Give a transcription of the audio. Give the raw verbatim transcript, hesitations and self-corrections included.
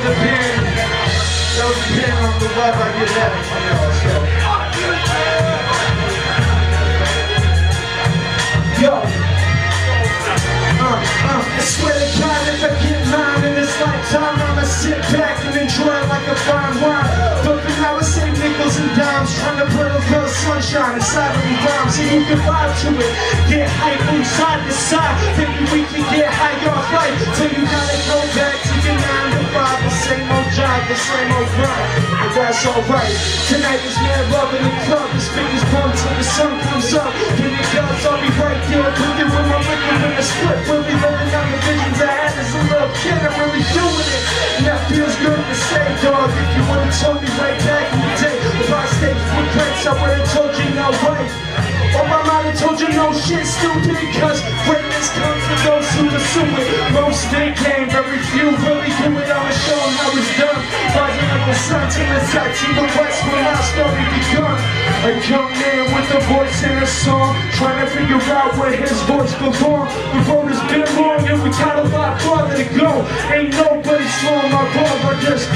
would depend. That would depend on the love I get at it from y'all, so. Yo. Uh, uh, I swear to God, if I get mine in this lifetime, I'ma sit back and enjoy it like a fine wine. Bumping out with same nickels and dimes, trying to put a little sunshine inside of me rhymes, so you can vibe to it. Get hype from side to side, maybe we can get high off life, till you gotta go back to your nine to five, the same old job, the same old grind. But that's alright. Tonight is mad love in the club, the speakers bump till the sun comes up. When it does, I'll be right there with it with my liquor in the split. We'll be living out the visions I had as a little kid. I'm really doing it, and that feels good to say, dog. If you would've told me right back in the day, if I stayed with Prince, I would've told you no way. Or I might have told you no shit, stupid, cause greatness comes to those who pursue it. Most they came, very few really do it. I'ma show them how it's done. Rising like the sun to the side to the west when our story begun. A young man with a voice and a song, trying to figure out where his voice belongs. The road has been long and we got a lot farther to go. Ain't nobody slowing my ball, I just